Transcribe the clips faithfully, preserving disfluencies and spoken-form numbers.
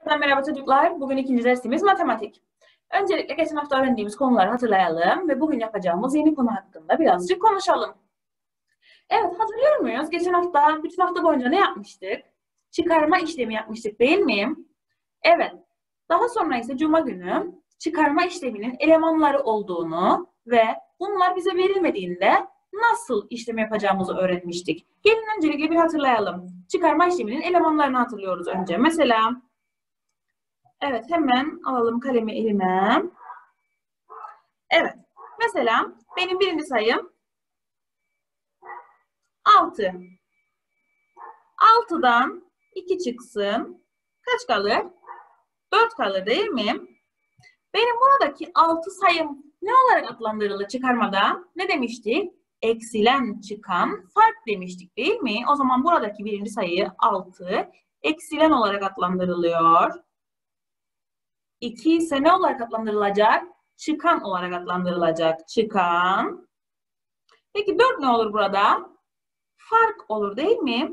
Merhaba çocuklar. Bugün ikinci dersimiz matematik. Öncelikle geçen hafta öğrendiğimiz konuları hatırlayalım ve bugün yapacağımız yeni konu hakkında birazcık konuşalım. Evet, hatırlıyor muyuz? Geçen hafta, bütün hafta boyunca ne yapmıştık? Çıkarma işlemi yapmıştık, değil mi? Evet. Daha sonra ise Cuma günü çıkarma işleminin elemanları olduğunu ve bunlar bize verilmediğinde nasıl işlem yapacağımızı öğrenmiştik. Gelin öncelikle bir hatırlayalım. Çıkarma işleminin elemanlarını hatırlıyoruz önce. Mesela evet, hemen alalım kalemi elime. Evet. Mesela benim birinci sayım altı. altıdan iki çıksın. Kaç kalır? dört kalır değil mi? Benim buradaki altı sayım ne olarak adlandırılır çıkarmada? Ne demiştik? Eksilen çıkan fark demiştik değil mi? O zaman buradaki birinci sayı altı eksilen olarak adlandırılıyor. iki ise ne olarak adlandırılacak? Çıkan olarak adlandırılacak. Çıkan. Peki dört ne olur burada? Fark olur değil mi?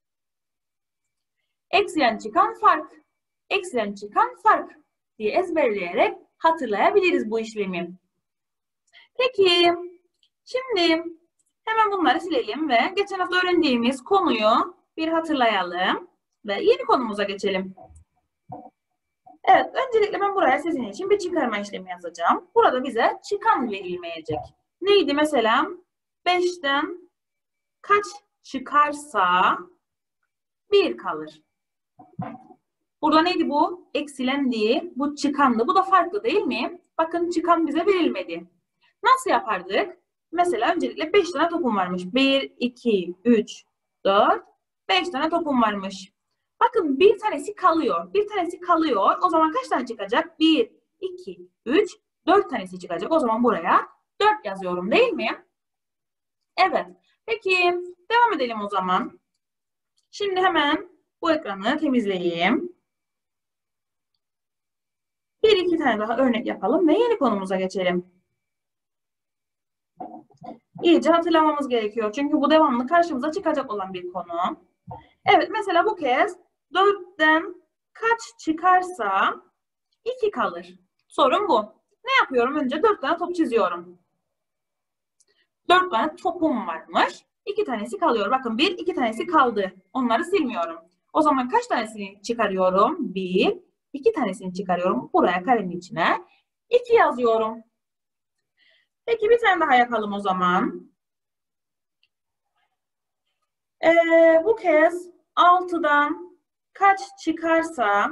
Eksilen çıkan fark. Eksilen çıkan fark diye ezberleyerek hatırlayabiliriz bu işlemi. Peki şimdi hemen bunları silelim ve geçen hafta öğrendiğimiz konuyu bir hatırlayalım ve yeni konumuza geçelim. Evet, öncelikle ben buraya sizin için bir çıkarma işlemi yazacağım. Burada bize çıkan verilmeyecek. Neydi mesela? beşten kaç çıkarsa bir kalır. Burada neydi bu? Eksilendi, bu çıkandı. Bu da farklı değil mi? Bakın çıkan bize verilmedi. Nasıl yapardık? Mesela öncelikle beş tane topum varmış. bir, iki, üç, dört, beş tane topum varmış. Bakın bir tanesi kalıyor. Bir tanesi kalıyor. O zaman kaç tane çıkacak? bir, iki, üç, dört tanesi çıkacak. O zaman buraya dört yazıyorum değil mi? Evet. Peki devam edelim o zaman. Şimdi hemen bu ekranı temizleyeyim. Bir iki tane daha örnek yapalım ve yeni konumuza geçelim. İyice hatırlamamız gerekiyor. Çünkü bu devamlı karşımıza çıkacak olan bir konu. Evet, mesela bu kez dörtten kaç çıkarsa iki kalır. Sorun bu. Ne yapıyorum? Önce dört tane top çiziyorum. dört tane topum varmış. iki tanesi kalıyor. Bakın bir, iki tanesi kaldı. Onları silmiyorum. O zaman kaç tanesini çıkarıyorum? bir, iki tanesini çıkarıyorum. Buraya kalemin içine iki yazıyorum. Peki bir tane daha yapalım o zaman. Ee, bu kez altıdan kaç çıkarsa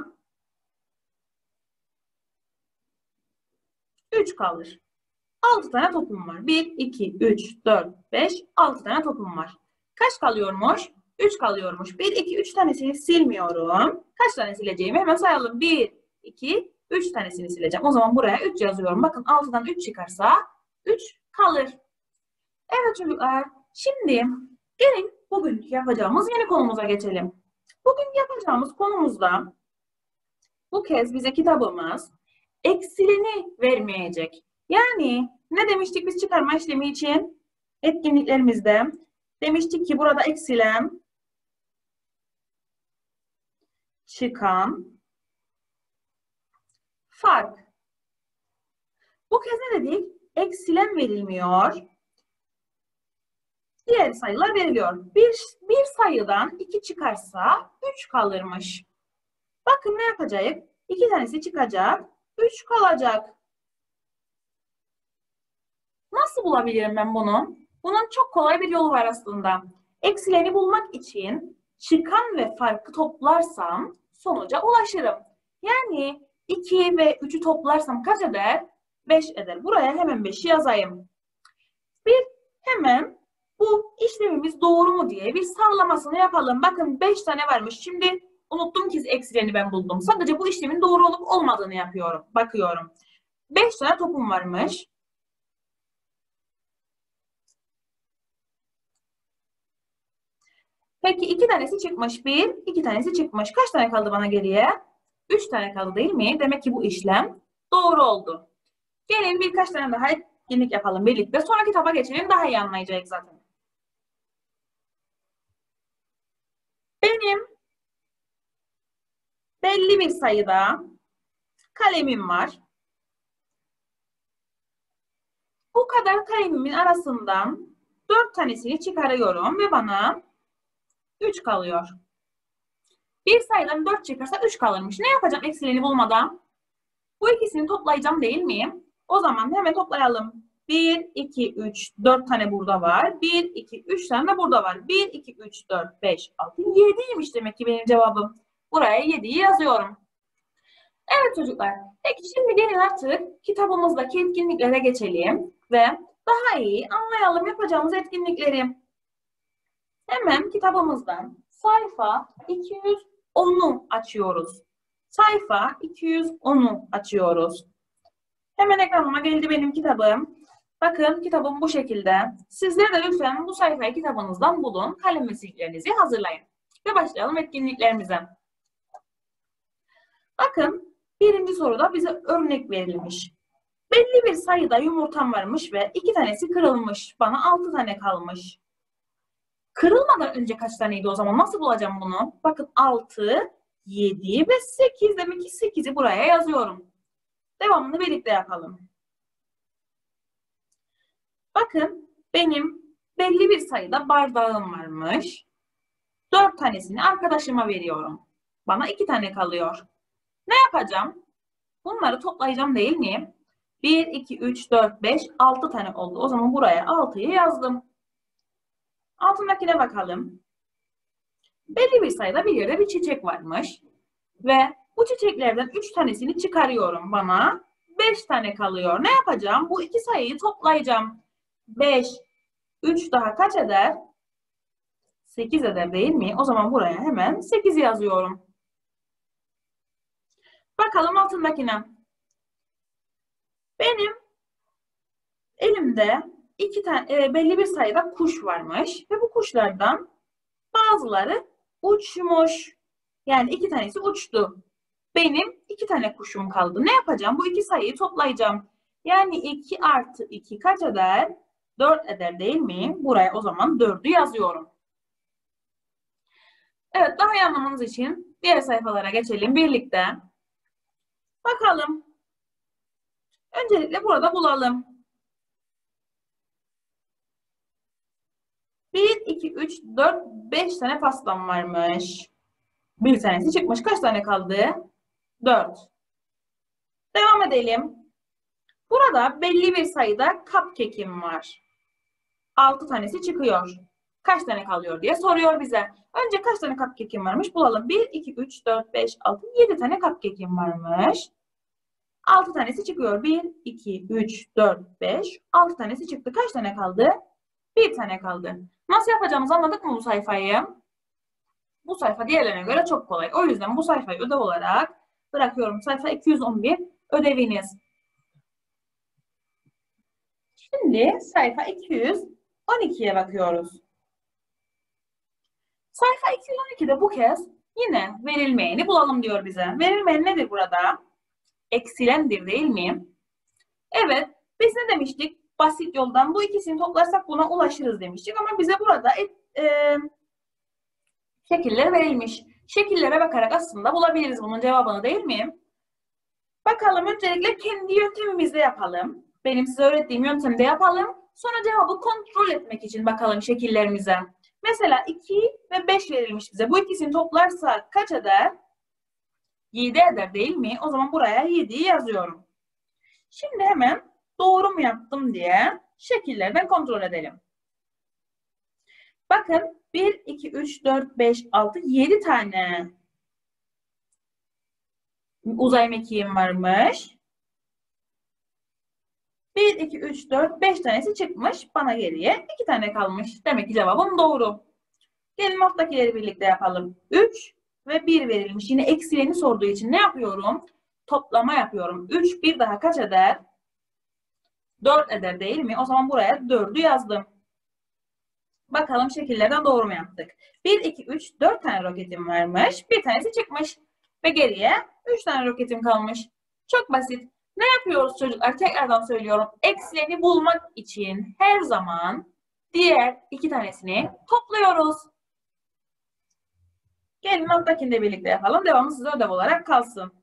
üç kalır. altı tane topum var. bir, iki, üç, dört, beş, altı tane topum var. Kaç kalıyormuş? üç kalıyormuş. bir, iki, üç tanesini silmiyorum. Kaç tane sileceğimi hemen sayalım. bir, iki, üç tanesini sileceğim. O zaman buraya üç yazıyorum. Bakın altıdan üç çıkarsa üç kalır. Evet çocuklar. Şimdi gelin bugün yapacağımız yeni konumuza geçelim. Bugün yapacağımız konumuzda bu kez bize kitabımız eksileni vermeyecek. Yani ne demiştik biz çıkarma işlemi için etkinliklerimizde? Demiştik ki burada eksilen, çıkan, fark. Bu kez ne dedik? Eksilen verilmiyor. Diğer sayılar veriliyor. Bir, bir sayıdan iki çıkarsa üç kalırmış. Bakın ne yapacak? İki tanesi çıkacak, üç kalacak. Nasıl bulabilirim ben bunu? Bunun çok kolay bir yolu var aslında. Eksileni bulmak için çıkan ve farkı toplarsam sonuca ulaşırım. Yani iki ve üçü toplarsam kaç eder? beş eder. Buraya hemen beşi yazayım. Bir hemen bu işlemimiz doğru mu diye bir sağlamasını yapalım. Bakın beş tane varmış. Şimdi unuttum ki eksileni ben buldum. Sadece bu işlemin doğru olup olmadığını yapıyorum. Bakıyorum. beş tane topum varmış. Peki iki tanesi çıkmış. Bir, iki tanesi çıkmış. Kaç tane kaldı bana geriye? Üç tane kaldı değil mi? Demek ki bu işlem doğru oldu. Gelin birkaç tane daha etkinlik yapalım birlikte. Sonra kitaba geçelim. Daha iyi anlayacağız zaten. Benim belli bir sayıda kalemim var. Bu kadar kalemimin arasından dört tanesini çıkarıyorum ve bana üç kalıyor. Bir sayıdan dört çıkarsa üç kalırmış. Ne yapacağım eksilerini bulmadan? Bu ikisini toplayacağım değil miyim? O zaman hemen toplayalım. bir, iki, üç, dört tane burada var. bir, iki, üç tane de burada var. bir, iki, üç, dört, beş, altı, yediymiş demek ki benim cevabım. Buraya yediyi yazıyorum. Evet çocuklar. Peki şimdi gelin artık kitabımızdaki etkinliklere geçelim ve daha iyi anlayalım yapacağımız etkinlikleri. Hemen kitabımızdan sayfa iki yüz onu açıyoruz. Sayfa iki yüz onu açıyoruz. Hemen ekranıma geldi benim kitabım. Bakın kitabım bu şekilde. Sizler de lütfen bu sayfayı kitabınızdan bulun. Kalem ve silgilerinizi hazırlayın. Ve başlayalım etkinliklerimize. Bakın birinci soruda bize örnek verilmiş. Belli bir sayıda yumurtam varmış ve iki tanesi kırılmış. Bana altı tane kalmış. Kırılmadan önce kaç taneydi o zaman? Nasıl bulacağım bunu? Bakın altı, yedi ve sekiz. Demek ki sekizi buraya yazıyorum. Devamını birlikte yapalım. Bakın benim belli bir sayıda bardağım varmış. dört tanesini arkadaşıma veriyorum. Bana iki tane kalıyor. Ne yapacağım? Bunları toplayacağım değil mi? bir, iki, üç, dört, beş, altı tane oldu. O zaman buraya altıyı yazdım. Altındakine bakalım. Belli bir sayıda bir yerde bir çiçek varmış. Ve bu çiçeklerden üç tanesini çıkarıyorum. Bana beş tane kalıyor. Ne yapacağım? Bu iki sayıyı toplayacağım. beş, üç daha kaç eder? sekiz eder değil mi? O zaman buraya hemen sekizi yazıyorum. Bakalım altındakine. Benim elimde iki tane e, belli bir sayıda kuş varmış ve bu kuşlardan bazıları uçmuş. Yani iki tanesi uçtu. Benim iki tane kuşum kaldı. Ne yapacağım? Bu iki sayıyı toplayacağım. Yani iki artı iki kaç eder? dört eder değil mi? Buraya o zaman dördü yazıyorum. Evet, daha iyi anlamanız için diğer sayfalara geçelim birlikte. Bakalım. Öncelikle burada bulalım. bir, iki, üç, dört, beş tane pastam varmış. Bir tanesi çıkmış. Kaç tane kaldı? dört. Devam edelim. Burada belli bir sayıda cupcake'im var. altı tanesi çıkıyor. Kaç tane kalıyor diye soruyor bize. Önce kaç tane cupcake'im varmış bulalım. bir, iki, üç, dört, beş, altı, yedi tane cupcake'im varmış. altı tanesi çıkıyor. bir, iki, üç, dört, beş, altı tanesi çıktı. Kaç tane kaldı? bir tane kaldı. Nasıl yapacağımızı anladık mı bu sayfayı? Bu sayfa diğerlerine göre çok kolay. O yüzden bu sayfayı ödev olarak bırakıyorum. Sayfa iki yüz on bir ödeviniz. Şimdi sayfa iki yüz on ikiye bakıyoruz. Sayfa iki yüz on ikide bu kez yine verilmeyeni bulalım diyor bize. Verilmeyen nedir burada? Eksilendir değil mi? Evet. Biz ne demiştik? Basit yoldan bu ikisini toplarsak buna ulaşırız demiştik. Ama bize burada e, e, şekiller verilmiş. Şekillere bakarak aslında bulabiliriz bunun cevabını değil mi? Bakalım öncelikle kendi yöntemimizde yapalım. Benim size öğrettiğim yöntemde yapalım. Sonra cevabı kontrol etmek için bakalım şekillerimize. Mesela iki ve beş verilmiş bize. Bu ikisini toplarsak kaç eder? yedi eder değil mi? O zaman buraya yediyi yazıyorum. Şimdi hemen doğru mu yaptım diye şekillerden kontrol edelim. Bakın bir, iki, üç, dört, beş, altı, yedi tane uzay mekiğim varmış. bir, iki, üç, dört, beş tanesi çıkmış. Bana geriye iki tane kalmış. Demek ki cevabım doğru. Gelin alttakileri birlikte yapalım. üç ve bir verilmiş. Yine eksileni sorduğu için ne yapıyorum? Toplama yapıyorum. üç, bir daha kaç eder? dört eder değil mi? O zaman buraya dördü yazdım. Bakalım şekillerden doğru mu yaptık? bir, iki, üç, dört tane roketim varmış. Bir tanesi çıkmış. Ve geriye üç tane roketim kalmış. Çok basit. Ne yapıyoruz çocuklar? Tekrardan söylüyorum. Eksileni bulmak için her zaman diğer iki tanesini topluyoruz. Gelin alttakini de birlikte yapalım. Devamı size ödev olarak kalsın.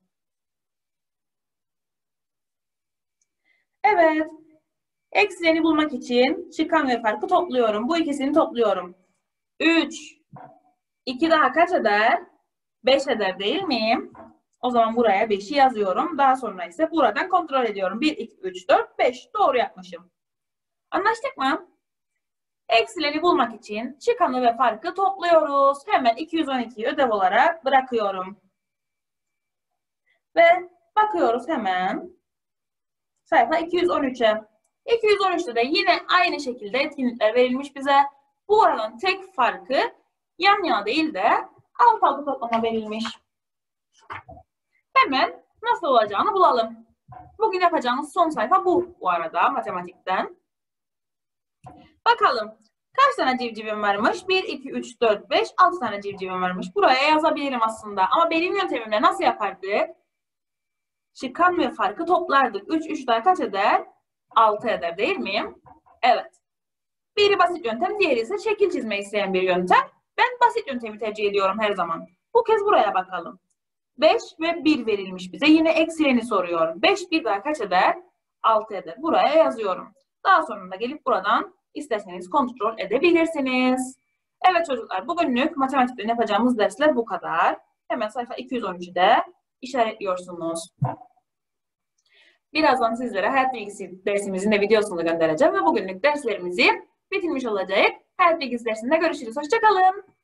Evet. Eksilerini bulmak için çıkan ve farkı topluyorum. Bu ikisini topluyorum. üç. iki daha kaç eder? beş eder değil mi? O zaman buraya beşi yazıyorum. Daha sonra ise buradan kontrol ediyorum. bir, iki, üç, dört, beş. Doğru yapmışım. Anlaştık mı? Eksileri bulmak için çıkanı ve farkı topluyoruz. Hemen iki yüz on ikiyi ödev olarak bırakıyorum. Ve bakıyoruz hemen sayfa iki yüz on üçe. iki yüz on üçte de yine aynı şekilde etkinlikler verilmiş bize. Bu oranın tek farkı yan yana değil de alt alta toplama verilmiş. Hemen nasıl olacağını bulalım. Bugün yapacağımız son sayfa bu bu arada matematikten. Bakalım. Kaç tane civcivim varmış? bir, iki, üç, dört, beş, altı tane civcivim varmış. Buraya yazabilirim aslında. Ama benim yöntemimle nasıl yapardık? Çıkan ve farkı toplardık. üç, üç daha kaç eder? altı eder değil miyim? Evet. Biri basit yöntem, diğeri ise şekil çizme isteyen bir yöntem. Ben basit yöntemi tercih ediyorum her zaman. Bu kez buraya bakalım. beş ve bir verilmiş bize. Yine eksileni soruyor. beş bir daha kaç eder? altı eder. Buraya yazıyorum. Daha sonra da gelip buradan isterseniz kontrol edebilirsiniz. Evet çocuklar, bugünlük matematikten yapacağımız dersler bu kadar. Hemen sayfa iki yüz on üçü de işaretliyorsunuz. Birazdan sizlere hayat bilgisi dersimizin de videosunu göndereceğim ve bugünlük derslerimizi bitirmiş olacak. Hayat bilgisi dersinde görüşürüz. Hoşça kalın.